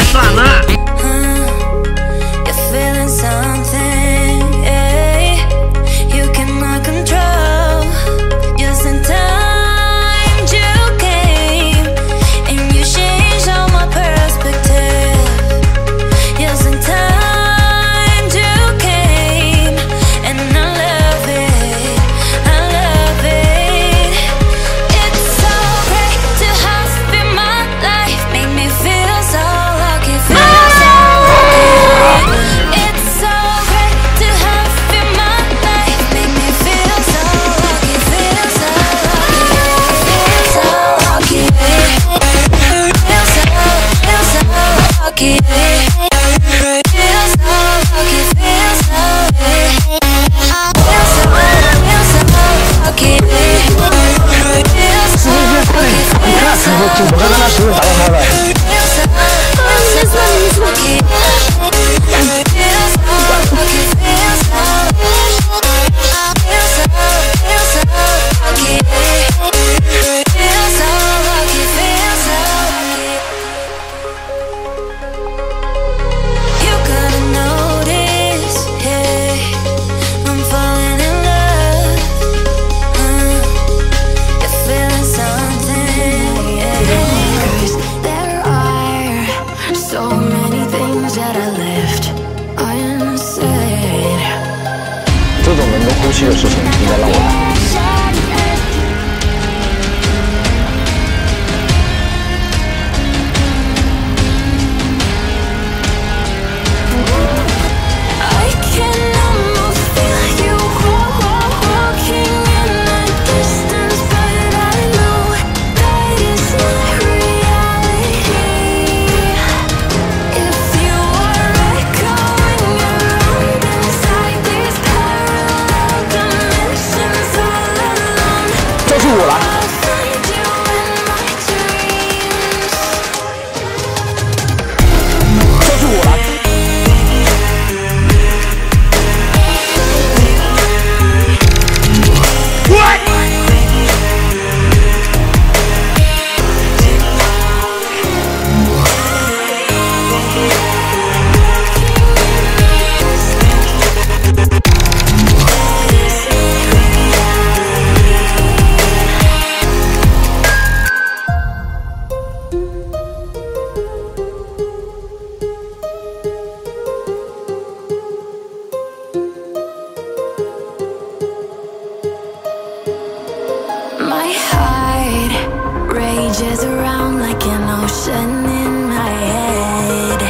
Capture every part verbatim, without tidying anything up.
算了。 我刚刚那时候打到他了。这种能够呼吸的事情，应该让我来。 我来，这是我来。喂！ My heart rages around like an ocean in my head.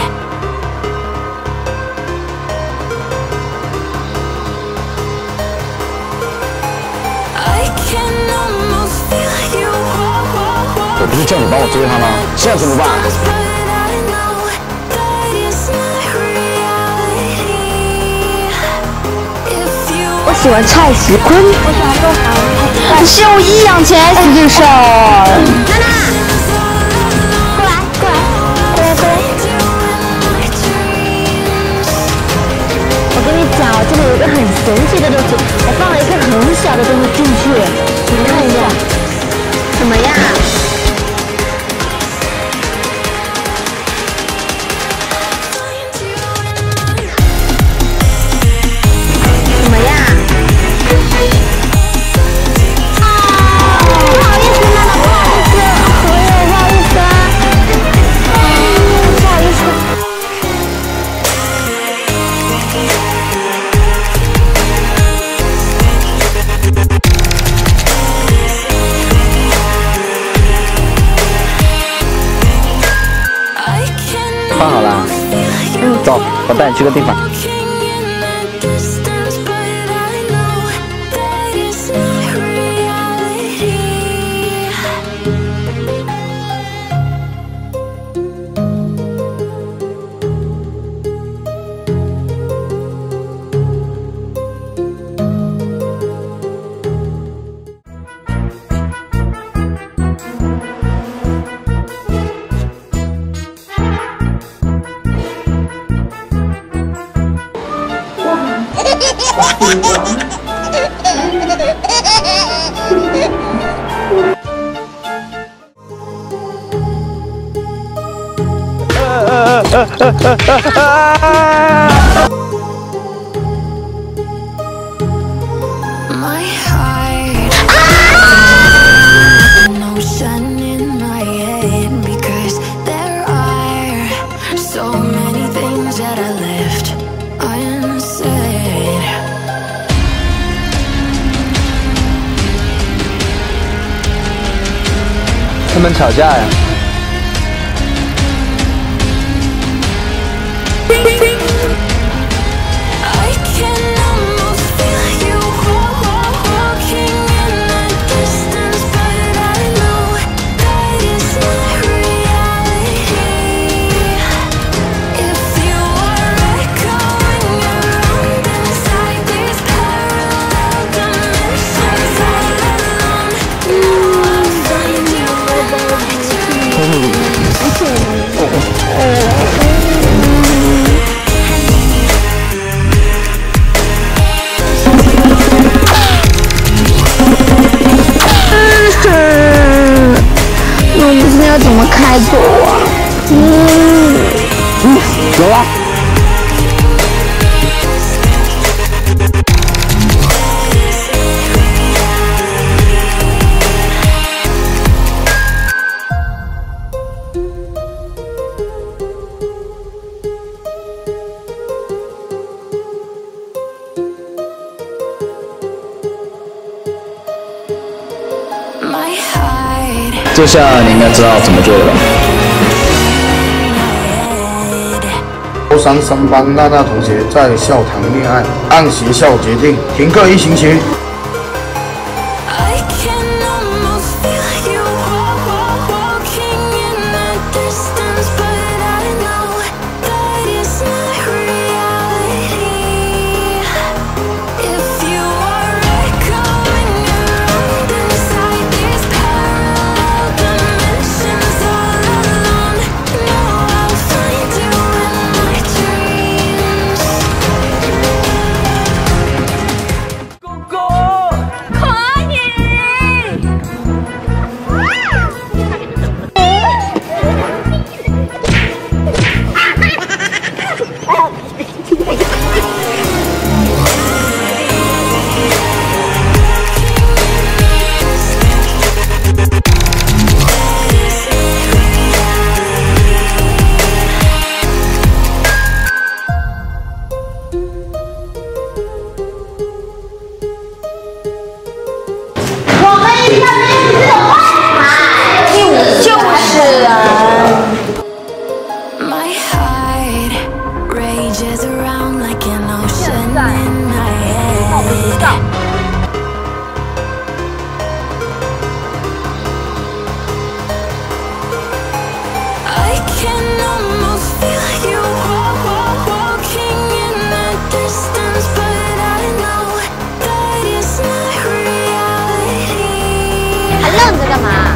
I can almost feel you. 我不是叫你帮我追他吗？现在怎么办？ 我喜欢蔡徐坤，我喜欢周航，秀一养起来死对手。娜娜，过来，过来，过来，过来。我跟你讲，我这里有一个很神奇的东西，我放了一个很小的东西进去，你们看一下，怎么样？ 放好了，嗯，走，我带你去个地方。 My heart, no sun in my head because there are so many things that I left unsaid. 他们吵架呀。 要怎么开口啊？嗯嗯，有啊。 这下你应该知道怎么做了吧？ 高三三班娜娜同学在校谈恋爱，按学校决定停课一星期。 愣着干嘛？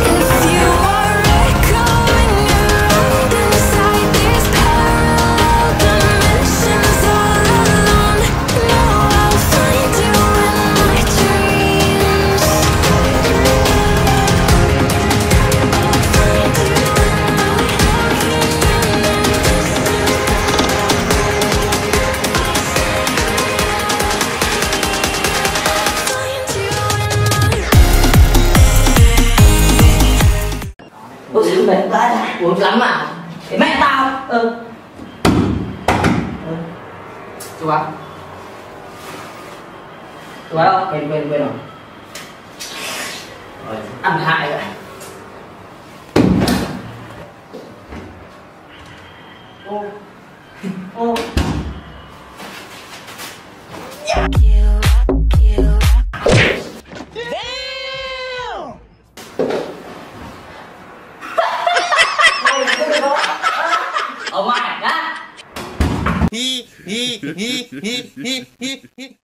mệt quá, buồn lắm à. Thì mẹ tao. Ừ. Ừ. Chú bác. Chú bác không? Quên quên quên rồi. Rồi, ăn hại vậy. Ô. Ô. Oh my god! He he he he he he